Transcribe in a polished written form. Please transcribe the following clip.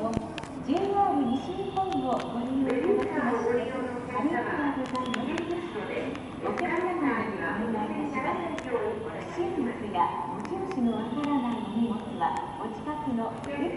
も JR 西日本をご利用いただきましてありがとうございます。お客様にお願いいたします。不審物や持ち主のわからないお荷物はお近くの出口